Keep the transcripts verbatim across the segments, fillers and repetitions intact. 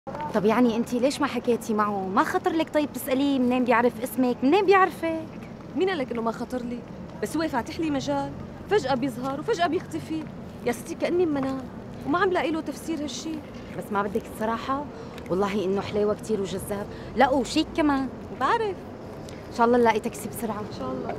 طب يعني انت ليش ما حكيتي معه؟ ما خطر لك طيب تسأليه منين بيعرف اسمك؟ منين بيعرفك؟ مين قال لك انه ما خطر لي؟ بس هو فاتح لي مجال، فجأة بيظهر وفجأة بيختفي، يا ستي كأني بمنام وما عم لاقي له تفسير هالشي. بس ما بدك الصراحة والله انه حليوة كتير وجذاب، لا وشيك كمان. بعرف. ان شاء الله نلاقي تاكسي بسرعة ان شاء الله.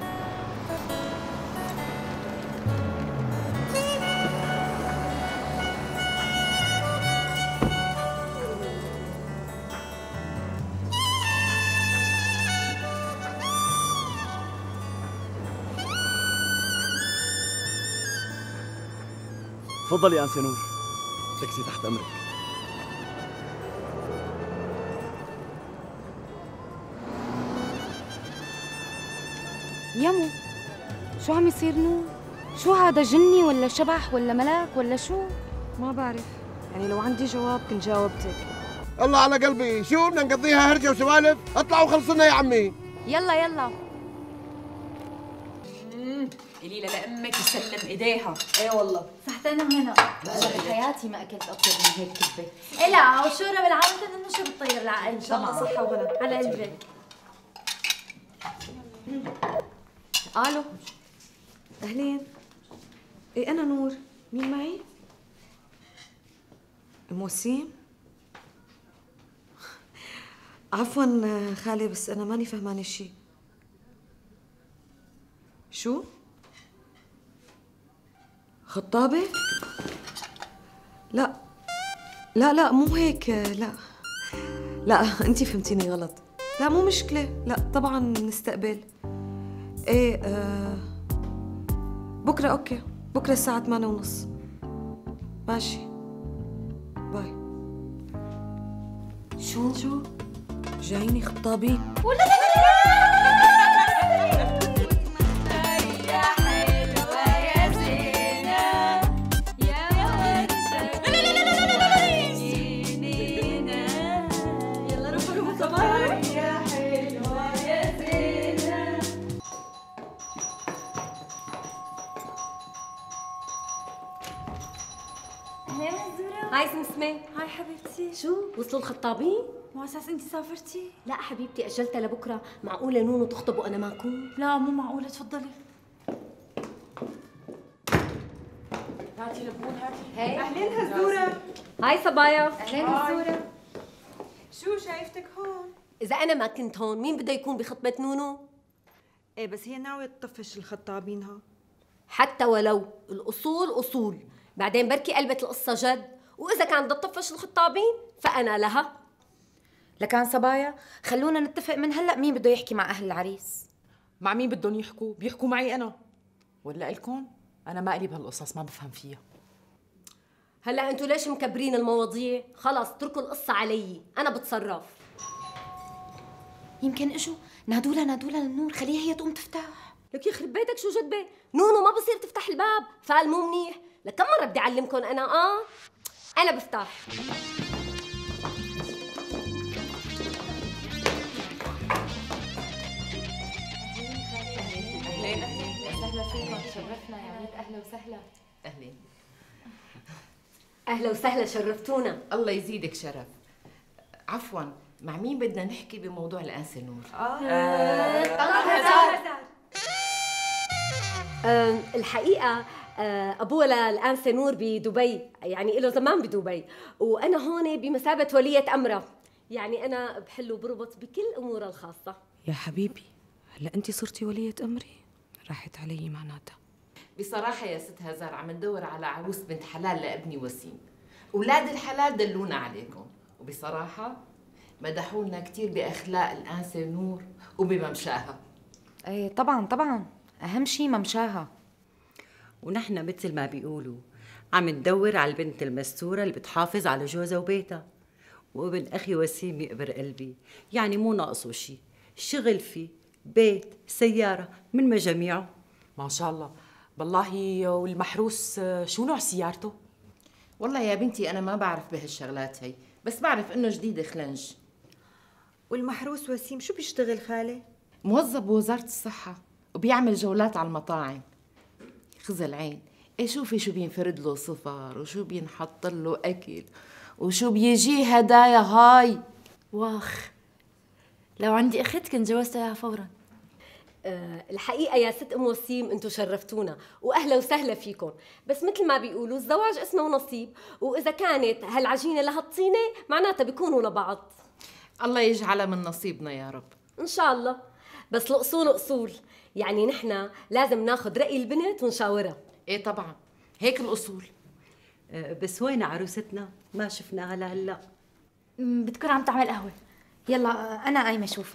تفضلي يا أنسة نور، تاكسي تحت أمرك. يمو شو عم يصير نور؟ شو هذا جني ولا شبح ولا ملاك ولا شو؟ ما بعرف، يعني لو عندي جواب كنت جاوبتك. الله على قلبي، شو بدنا نقضيها هرجة وسوالف؟ اطلعوا خلصنا يا عمي. يلا يلا. قولي لها لامك يسلم ايديها. ايه والله صحتين وهنا. بحياتي ما اكلت اطيب من هيك كبه. ايه لا وشو بالعادة انه شو بتطير العقل. ان شاء الله صحة وغنى. على قلبك. الو. اهلين. ايه انا نور، مين معي؟ ام وسيم. عفوا خالي بس انا ماني فهمانه شيء. شو؟ خطابة؟ لا لا لا مو هيك، لا لا انتي فهمتيني غلط. لا مو مشكلة، لا طبعا نستقبل. ايه آه بكرة اوكي، بكرة الساعة ثمانية ونص. ماشي باي. شو؟ شو؟ جايني خطابين؟ ولا لا لا هاي سمسمة. هاي حبيبتي. شو وصلوا الخطابين؟ مو اساس انت سافرتي؟ لا حبيبتي اجلتها لبكره. معقوله نونو تخطب وانا ما اكون؟ لا مو معقولة، تفضلي. هاتي لبون هاتي. أهلين هزورة. هاي صبايا. اهلين هزورة. شو شايفتك هون؟ اذا انا ما كنت هون مين بده يكون بخطبه نونو؟ ايه بس هي ناوية تطفش الخطابينها. حتى ولو الاصول اصول، بعدين بركي قلبت القصه جد، واذا كان بدها تطفش الخطابين فانا لها. لكان صبايا خلونا نتفق من هلا مين بده يحكي مع اهل العريس. مع مين بدهم يحكوا؟ بيحكوا معي انا ولا الكم؟ انا ما قلي بهالقصص، ما بفهم فيها. هلا انتوا ليش مكبرين المواضيع؟ خلص اتركوا القصه علي، انا بتصرف. يمكن اجوا نادولا نادولا للنور، خليها هي تقوم تفتح. لك يخرب بيتك شو جدبه؟ نونو ما بصير تفتح الباب، فال مو منيح. لكم مره بدي اعلمكم انا. اه انا بفتح. اهلين اهلا فيكم، تشرفنا يا بيت. اهلا وسهلا. أهلين. اهلا وسهلا، شرفتونا. الله يزيدك شرف. عفوا، مع مين بدنا نحكي بموضوع الأنسة نور؟ أه الحقيقه أه ابوها الانسه نور بدبي، يعني له زمان بدبي، وانا هون بمثابه وليه امرها، يعني انا بحل وبربط بكل امورها الخاصه. يا حبيبي هلا انت صرتي ولية امري، راحت علي معناتها. بصراحة يا ست هزار عم ندور على عروس بنت حلال لابني وسيم. أولاد الحلال دلونا عليكم، وبصراحة مدحونا كثير بأخلاق الأنسة نور وبممشاها. ايه طبعا طبعا، اهم شيء ممشاها. ونحن مثل ما بيقولوا عم ندور على البنت المستورة اللي بتحافظ على جوزها وبيتها. وابن أخي وسيم يقبر قلبي، يعني مو ناقصه شيء، شغل فيه، بيت، سيارة، من مجاميعه. ما شاء الله. بالله والمحروس شو نوع سيارته؟ والله يا بنتي أنا ما بعرف بهالشغلات هي، بس بعرف إنه جديد خلنج. والمحروس وسيم شو بيشتغل خالي؟ موظف بوزارة الصحة وبيعمل جولات على المطاعم. خذ العين، ايه شوفي شو بينفرد له صفر وشو بينحط له اكل وشو بيجي هدايا هاي؟ واخ، لو عندي اخت كنت جوزتها اياها فورا. أه الحقيقة يا ست أم وسيم أنتوا شرفتونا وأهلا وسهلا فيكم، بس مثل ما بيقولوا الزواج اسمه نصيب، وإذا كانت هالعجينة لها الطينة معناتها بيكونوا لبعض. الله يجعلها من نصيبنا يا رب. إن شاء الله، بس الأصول أصول، يعني نحن لازم ناخذ رأي البنت ونشاورها. إيه طبعا، هيك الأصول. أه بس وين عروستنا؟ ما شفناها لهلا. بتكون عم تعمل قهوة. يلا أنا قايمة أشوفها.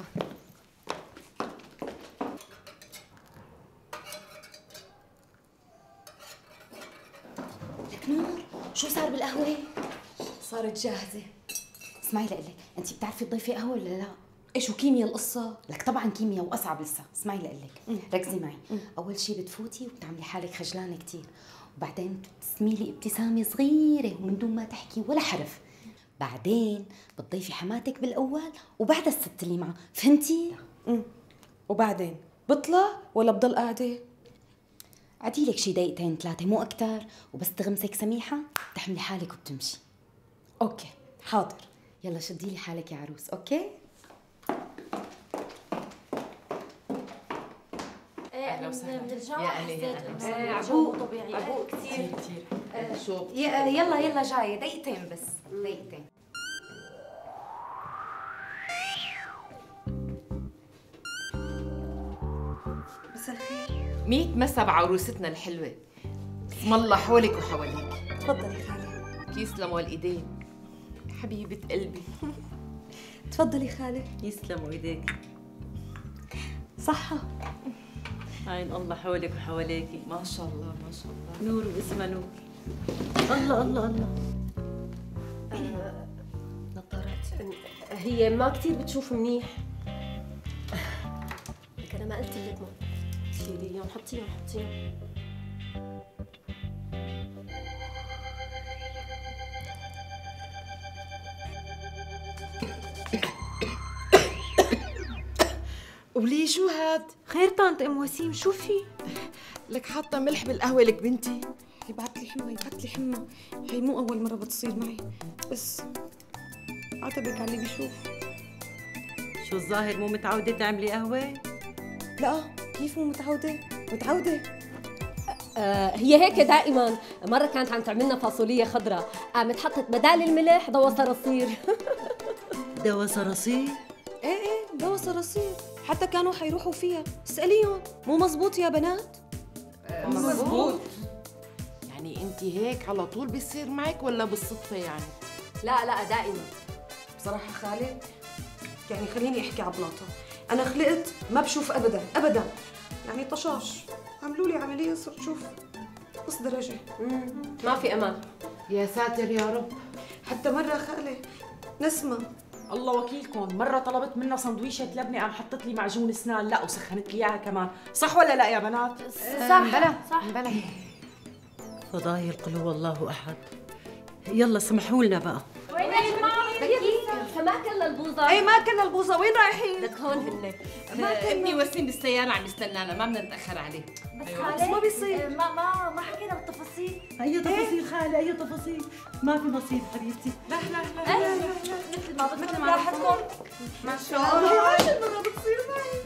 لك نور، شو صار بالقهوة؟ صارت جاهزة. اسمعي لقلك، انت بتعرفي تضيفي قهوة ولا لا؟ ايش وكيمياء القصة؟ لك طبعا كيمياء واصعب لسه. اسمعي لقلك، ركزي معي. مم. اول شيء بتفوتي وبتعملي حالك خجلانة كثير، وبعدين بتبتسمي لي ابتسامة صغيرة ومن دون ما تحكي ولا حرف. بعدين بتضيفي حماتك بالاول وبعدها الست اللي معها، فهمتي؟ امم وبعدين بطلع ولا بضل قاعدة؟ عديلك شي دقيقتين ثلاثة مو أكتر، وبس تغمسك سميحة بتحملي حالك وبتمشي. اوكي حاضر. يلا شدي لي حالك يا عروس. اوكي؟ اهلا وسهلا. بنرجع يا أهلا حسيت عبو طبيعي عبو كثير كثير. شو؟ يلا يلا جاية دقيقتين بس، دقيقتين. مساء الخير. ميت مسا بعروستنا الحلوة. اسم الله حولك وحواليك. تفضلي خالة. يسلموا الايدين حبيبة قلبي. تفضلي خالة. يسلموا ايديك. صحة. عين الله حولك وحواليكي. ما شاء الله ما شاء الله. نور واسمها نور. الله الله الله. نظارات هي ما كثير بتشوف منيح. لك أنا ما قلت لك ما شيلي اياهم، حطيهم حطيهم. ولي شو هاد؟ خير طنط ام وسيم، شو في؟ لك حاطة ملح بالقهوة لك بنتي؟ يبعت لي حمى يبعت لي حمى، هي مو أول مرة بتصير معي، بس عتبك على اللي بيشوف. شو الظاهر مو متعودة تعملي قهوة؟ لا كيف مو متعودة؟ متعودة. آه هي هيك دائما. مرة كانت عم تعملنا فاصولية خضراء، قامت حطت بدال الملح ضوء صراصير. دوا صراصير؟ ايه ايه دوا صراصير، حتى كانوا حيروحوا فيها، اسأليهم. مو مزبوط يا بنات؟ مزبوط. يعني انت هيك على طول بيصير معك ولا بالصدفة يعني؟ لا لا دائما. بصراحة خالد يعني خليني احكي على بلاطة، أنا خلقت ما بشوف أبدا أبدا، يعني طشاش، عملوا لي عملية صرت شوف نص درجة. ما في أمان. يا ساتر يا رب. حتى مرة خالة نسمة الله وكيلكم، مرة طلبت منها سندويشة لبنة قام حطت لي معجون اسنان، لا وسخنت لي اياها كمان، صح ولا لا يا بنات؟ صح بلا صح بلا. فضايل قل هو الله احد. يلا سمحوا لنا بقى. وين بكي ما كلنا البوظة. ايه ما كلنا البوظة، وين رايحين؟ لك هون هن. ابني وسيم بالسيارة عم يستنانا، ما بدنا نتأخر عليه. بس بس خالة ما بيصير. ما ما ما حكينا بالتفاصيل. اي تفاصيل خالة، اي تفاصيل؟ ما في نصيب حبيبتي. لا لا لا مثل ما بدكم راحتكم. ما شاء الله. عاش المرة بتصير معي.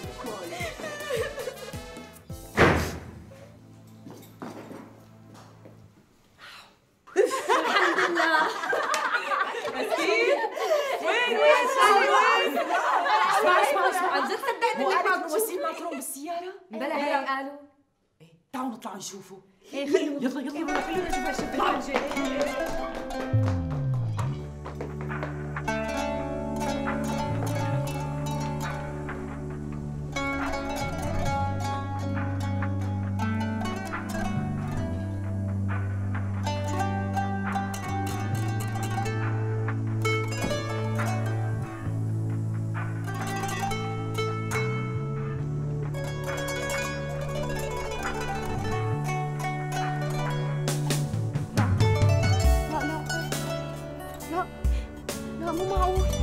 الحمد لله. وين وين وين؟ اسمع اسمع اسمع، عن جد صدقت مو انك ما قالت وسيم معكم بالسيارة؟ بلا هيك قالوا. تعالوا نطلع نشوفه. ايه خلوا يلا يلا خلونا نشوف هالشباب. لا مو معقول.